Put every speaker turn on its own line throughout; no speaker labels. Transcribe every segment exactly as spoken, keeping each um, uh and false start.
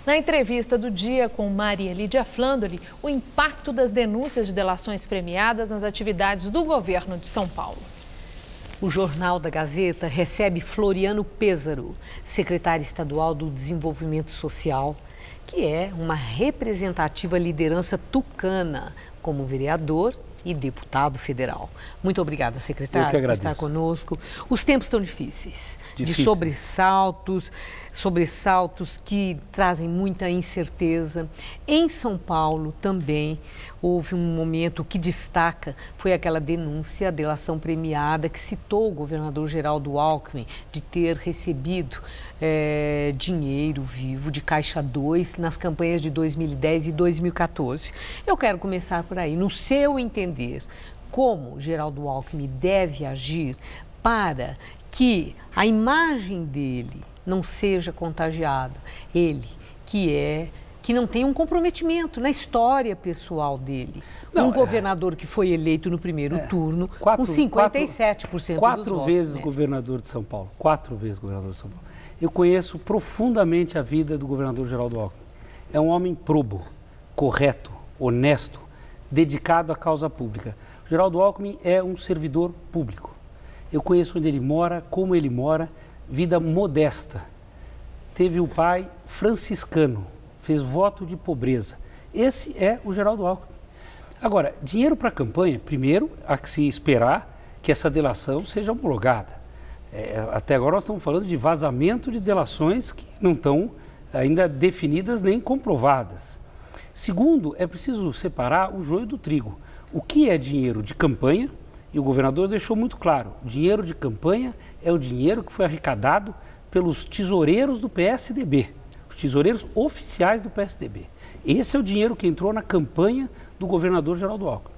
Na entrevista do dia com Maria Lídia Flandoli, o impacto das denúncias de delações premiadas nas atividades do governo de São Paulo.
O Jornal da Gazeta recebe Floriano Pêssaro, secretário estadual do Desenvolvimento Social, que é uma representativa liderança tucana como vereador e deputado federal. Muito obrigada, secretário, por estar conosco. Os tempos estão difíceis, Difícil. de sobressaltos, sobressaltos que trazem muita incerteza. Em São Paulo também houve um momento que destaca, foi aquela denúncia, a delação premiada que citou o governador Geraldo Alckmin de ter recebido é, dinheiro vivo de Caixa dois nas campanhas de dois mil e dez e dois mil e quatorze. Eu quero começar por aí, no seu entender, como Geraldo Alckmin deve agir para que a imagem dele não seja contagiada, ele que é que não tem um comprometimento na história pessoal dele. Não, um governador é... que foi eleito no primeiro é, turno quatro, com cinquenta e sete por cento
quatro,
dos
quatro
votos.
vezes
né?
governador de São Paulo, quatro vezes governador de São Paulo. Eu conheço profundamente a vida do governador Geraldo Alckmin. É um homem probo, correto, honesto, dedicado à causa pública. O Geraldo Alckmin é um servidor público. Eu conheço onde ele mora, como ele mora, vida modesta. Teve um pai franciscano, fez voto de pobreza. Esse é o Geraldo Alckmin. Agora, dinheiro para a campanha, primeiro, há que se esperar que essa delação seja homologada. É, até agora nós estamos falando de vazamento de delações que não estão ainda definidas nem comprovadas. Segundo, é preciso separar o joio do trigo. O que é dinheiro de campanha? E o governador deixou muito claro, o dinheiro de campanha é o dinheiro que foi arrecadado pelos tesoureiros do P S D B, os tesoureiros oficiais do P S D B. Esse é o dinheiro que entrou na campanha do governador Geraldo Alckmin.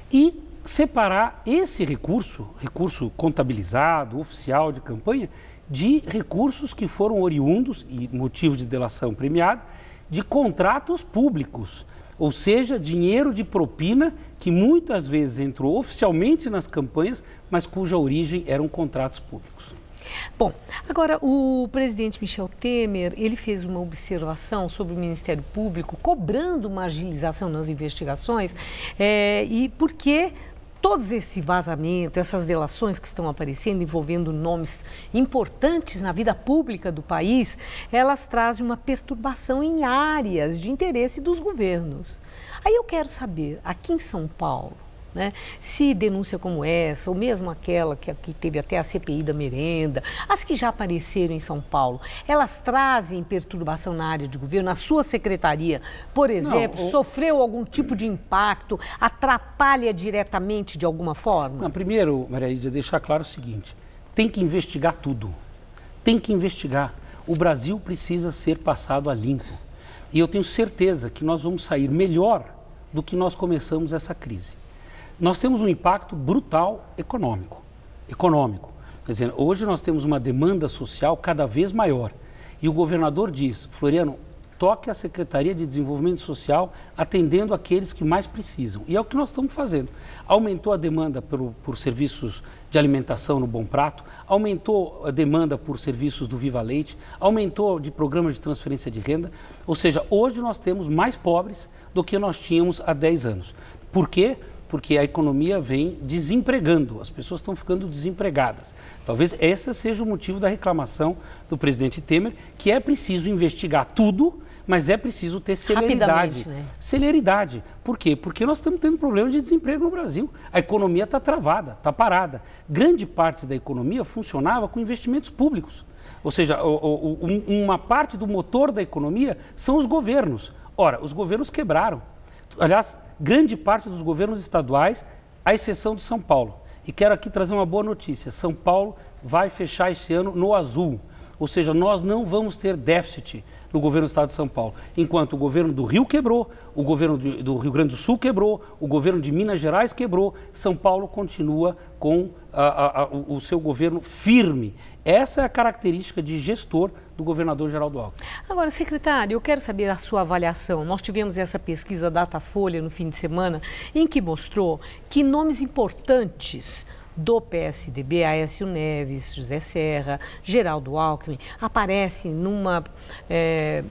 E separar esse recurso, recurso contabilizado, oficial de campanha, de recursos que foram oriundos, e motivo de delação premiada, de contratos públicos, ou seja, dinheiro de propina que muitas vezes entrou oficialmente nas campanhas, mas cuja origem eram contratos públicos.
Bom, agora o presidente Michel Temer, ele fez uma observação sobre o Ministério Público, cobrando uma agilização nas investigações, é, e porque todos esse vazamento, essas delações que estão aparecendo envolvendo nomes importantes na vida pública do país, elas trazem uma perturbação em áreas de interesse dos governos. Aí eu quero saber, aqui em São Paulo, né, se denúncia como essa, ou mesmo aquela que, que teve até a C P I da merenda, as que já apareceram em São Paulo, elas trazem perturbação na área de governo? A sua secretaria, por exemplo, Não, o... sofreu algum tipo de impacto, atrapalha diretamente de alguma forma?
Não, primeiro, Maria Lídia, deixar claro o seguinte, tem que investigar tudo, tem que investigar. O Brasil precisa ser passado a limpo. E eu tenho certeza que nós vamos sair melhor do que nós começamos essa crise. Nós temos um impacto brutal econômico. econômico. Quer dizer, hoje nós temos uma demanda social cada vez maior. E o governador diz, Floriano, toque a Secretaria de Desenvolvimento Social atendendo aqueles que mais precisam. E é o que nós estamos fazendo. Aumentou a demanda por, por serviços de alimentação no Bom Prato, aumentou a demanda por serviços do Viva Leite, aumentou de programas de transferência de renda. Ou seja, hoje nós temos mais pobres do que nós tínhamos há dez anos. Por quê? Porque a economia vem desempregando, as pessoas estão ficando desempregadas. Talvez esse seja o motivo da reclamação do presidente Temer, que é preciso investigar tudo, mas é preciso ter celeridade. Né? Celeridade. Por quê? Porque nós estamos tendo problema de desemprego no Brasil. A economia está travada, está parada. Grande parte da economia funcionava com investimentos públicos. Ou seja, o, o, um, uma parte do motor da economia são os governos. Ora, os governos quebraram. Aliás, grande parte dos governos estaduais, à exceção de São Paulo. E quero aqui trazer uma boa notícia. São Paulo vai fechar este ano no azul. Ou seja, nós não vamos ter déficit no governo do estado de São Paulo. Enquanto o governo do Rio quebrou, o governo do, do Rio Grande do Sul quebrou, o governo de Minas Gerais quebrou, São Paulo continua com a, a, a, o, o seu governo firme. Essa é a característica de gestor do governador Geraldo Alckmin.
Agora, secretário, eu quero saber a sua avaliação. Nós tivemos essa pesquisa Datafolha no fim de semana, em que mostrou que nomes importantes do P S D B, Aécio Neves, José Serra, Geraldo Alckmin, aparecem numa... É,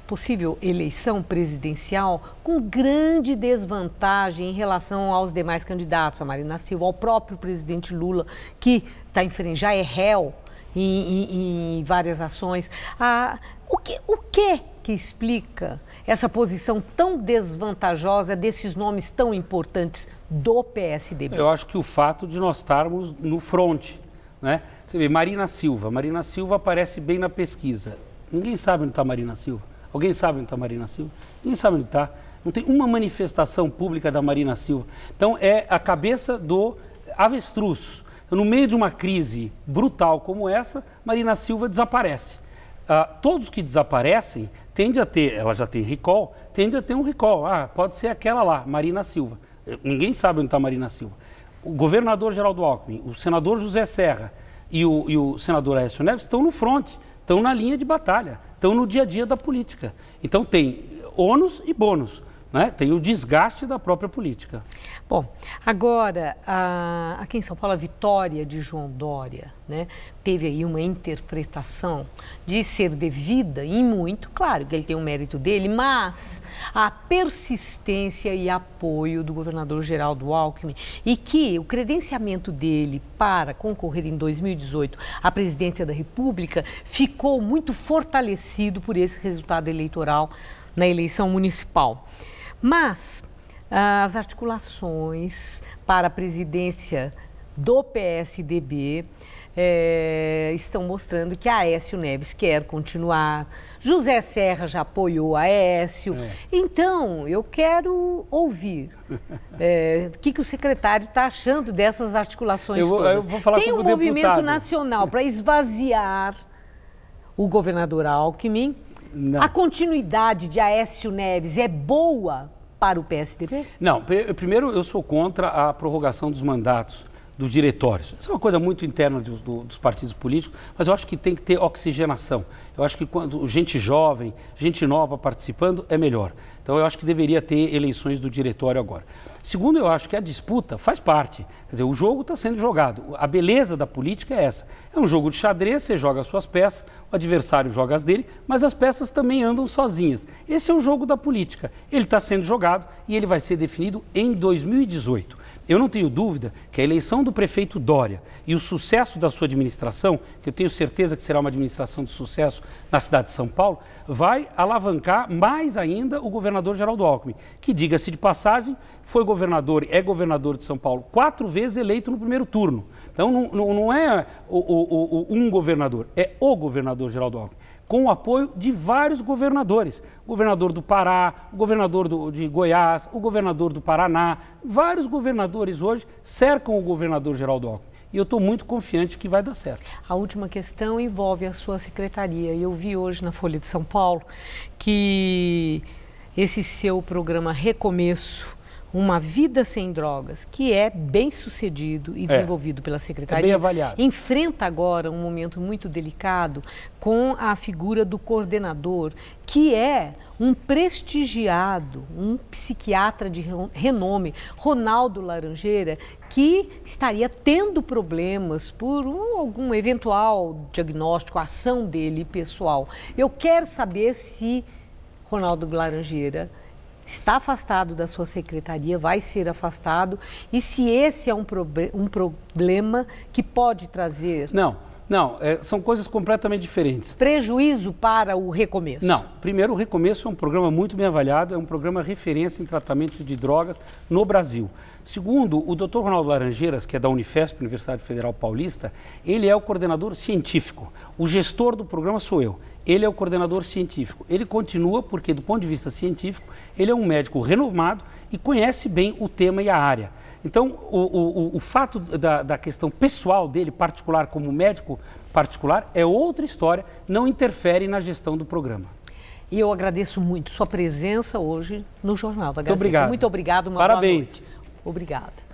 possível eleição presidencial com grande desvantagem em relação aos demais candidatos, a Marina Silva, ao próprio presidente Lula, que tá em, já é réu em, em, em várias ações. Ah, o que, o que que explica essa posição tão desvantajosa desses nomes tão importantes do P S D B?
Eu acho que o fato de nós estarmos no fronte, né? Você vê, Marina Silva. Marina Silva aparece bem na pesquisa. Ninguém sabe onde está Marina Silva. Alguém sabe onde está Marina Silva? Ninguém sabe onde está. Não tem uma manifestação pública da Marina Silva. Então, é a cabeça do avestruz. No meio de uma crise brutal como essa, Marina Silva desaparece. Ah, todos que desaparecem tendem a ter, ela já tem recall, tende a ter um recall. Ah, pode ser aquela lá, Marina Silva. Ninguém sabe onde está Marina Silva. O governador Geraldo Alckmin, o senador José Serra e o, e o senador Aécio Neves estão no fronte, estão na linha de batalha, estão no dia a dia da política. Então tem ônus e bônus, né? Tem o desgaste da própria política.
Bom, agora, a, aqui em São Paulo, a vitória de João Dória, né, teve aí uma interpretação de ser devida, e muito, claro que ele tem o mérito dele, mas a persistência e apoio do governador Geraldo Alckmin, e que o credenciamento dele para concorrer em dois mil e dezoito à presidência da República ficou muito fortalecido por esse resultado eleitoral na eleição municipal. Mas as articulações para a presidência do P S D B é, estão mostrando que Aécio Neves quer continuar, José Serra já apoiou Aécio. É. Então, eu quero ouvir é, o que, que o secretário está achando dessas articulações
eu vou,
todas.
Eu vou falar
Tem um movimento deputado. nacional para esvaziar o governador Alckmin. Não. A continuidade de Aécio Neves é boa para o P S D B?
Não, primeiro eu sou contra a prorrogação dos mandatos dos diretórios. Isso é uma coisa muito interna do, do, dos partidos políticos, mas eu acho que tem que ter oxigenação. Eu acho que quando gente jovem, gente nova participando, é melhor. Então eu acho que deveria ter eleições do diretório agora. Segundo, eu acho que a disputa faz parte. Quer dizer, o jogo está sendo jogado. A beleza da política é essa. É um jogo de xadrez, você joga as suas peças, o adversário joga as dele, mas as peças também andam sozinhas. Esse é o jogo da política. Ele está sendo jogado e ele vai ser definido em dois mil e dezoito. Eu não tenho dúvida que a eleição do prefeito Dória e o sucesso da sua administração, que eu tenho certeza que será uma administração de sucesso na cidade de São Paulo, vai alavancar mais ainda o governador Geraldo Alckmin, que, diga-se de passagem, foi governador, é governador de São Paulo quatro vezes eleito no primeiro turno. Então não, não, não é o, o, o, um governador, é o governador Geraldo Alckmin, com o apoio de vários governadores. O governador do Pará, o governador do, de Goiás, o governador do Paraná. Vários governadores hoje cercam o governador Geraldo Alckmin. E eu estou muito confiante que vai dar certo.
A última questão envolve a sua secretaria. Eu vi hoje na Folha de São Paulo que esse seu programa Recomeço, Uma Vida Sem Drogas, que é bem sucedido e desenvolvido é, pela Secretaria,
é bem avaliado.
Enfrenta agora um momento muito delicado com a figura do coordenador, que é um prestigiado, um psiquiatra de renome, Ronaldo Laranjeira, que estaria tendo problemas por um, algum eventual diagnóstico, ação dele pessoal. Eu quero saber se Ronaldo Laranjeira está afastado da sua secretaria, vai ser afastado, e se esse é um, prob- um problema que pode trazer...
Não, não, é, são coisas completamente diferentes.
Prejuízo para o Recomeço?
Não, primeiro o Recomeço é um programa muito bem avaliado, é um programa referência em tratamento de drogas no Brasil. Segundo, o doutor Ronaldo Laranjeiras, que é da Unifesp, Universidade Federal Paulista, ele é o coordenador científico. O gestor do programa sou eu. Ele é o coordenador científico. Ele continua porque, do ponto de vista científico, ele é um médico renomado e conhece bem o tema e a área. Então, o, o, o fato da, da questão pessoal dele, particular como médico particular, é outra história, não interfere na gestão do programa.
E eu agradeço muito sua presença hoje no Jornal da Gazeta.
Muito obrigado.
Muito obrigado, uma
Parabéns.
boa noite. Obrigada.